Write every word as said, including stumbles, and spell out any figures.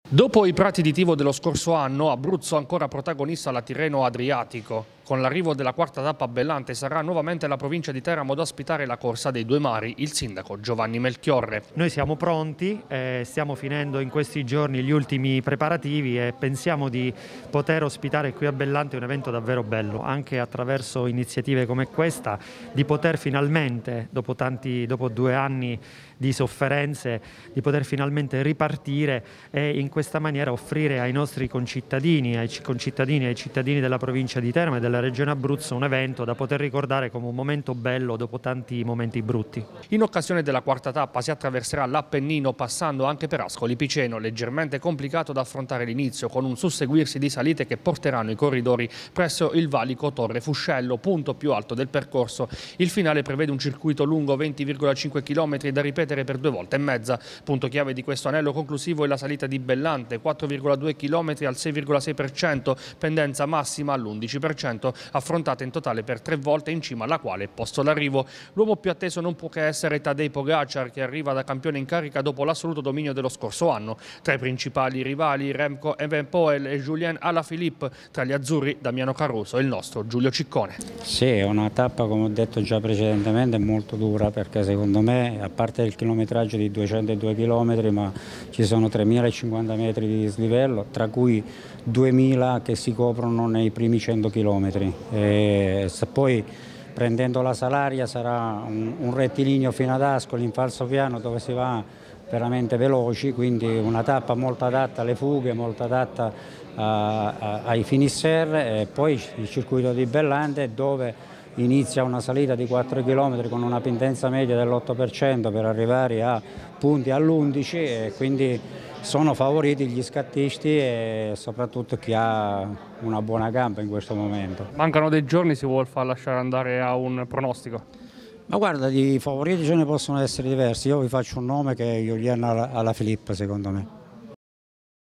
Dopo i Prati di Tivo dello scorso anno, Abruzzo ancora protagonista alla Tirreno Adriatico. Con l'arrivo della quarta tappa a Bellante sarà nuovamente la provincia di Teramo ad ospitare la corsa dei due mari, il sindaco Giovanni Melchiorre. Noi siamo pronti, eh, stiamo finendo in questi giorni gli ultimi preparativi e pensiamo di poter ospitare qui a Bellante un evento davvero bello, anche attraverso iniziative come questa, di poter finalmente, dopo, tanti, dopo due anni di sofferenze, di poter finalmente ripartire e in questa maniera offrire ai nostri concittadini, ai concittadini e ai cittadini della provincia di Teramo e della regione Abruzzo un evento da poter ricordare come un momento bello dopo tanti momenti brutti. In occasione della quarta tappa si attraverserà l'Appennino passando anche per Ascoli Piceno, leggermente complicato da affrontare l'inizio, con un susseguirsi di salite che porteranno i corridori presso il valico Torre Fuscello, punto più alto del percorso. Il finale prevede un circuito lungo venti virgola cinque chilometri da ripetere per due volte e mezza. Punto chiave di questo anello conclusivo è la salita di Bellante, quattro virgola due chilometri al sei virgola sei per cento, pendenza massima all'undici per cento, affrontata in totale per tre volte, in cima alla quale è posto l'arrivo. L'uomo più atteso non può che essere Tadej Pogacar, che arriva da campione in carica dopo l'assoluto dominio dello scorso anno. Tra i principali rivali Remco Evenepoel e Julien Alaphilippe, tra gli azzurri Damiano Caruso e il nostro Giulio Ciccone. Sì, è una tappa, come ho detto già precedentemente, molto dura, perché secondo me, a parte il chilometraggio di duecentodue chilometri, ma ci sono tremilacinquanta metri di dislivello, tra cui duemila che si coprono nei primi cento chilometri. E se poi prendendo la Salaria sarà un, un rettilineo fino ad Ascoli in falso piano, dove si va veramente veloci, quindi una tappa molto adatta alle fughe, molto adatta a, a, ai finisher, e poi il circuito di Bellante, dove inizia una salita di quattro chilometri con una pendenza media dell'otto per cento per arrivare a punti all'undici, e quindi sono favoriti gli scattisti e soprattutto chi ha una buona gamba in questo momento. Mancano dei giorni, si vuol far lasciare andare a un pronostico? Ma guarda, di favoriti ce ne possono essere diversi. Io vi faccio un nome che è Julien Alaphilippe, secondo me.